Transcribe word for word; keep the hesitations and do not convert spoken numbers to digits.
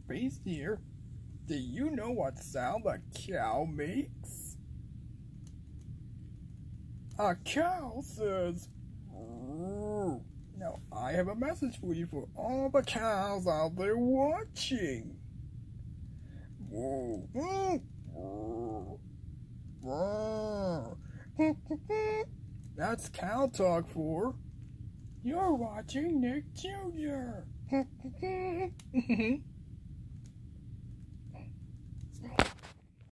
Space here. Do you know what sound a cow makes? A cow says, "Rrrr." Now I have a message for you for all the cows out there watching. Whoa. That's cow talk for you're watching Nick Junior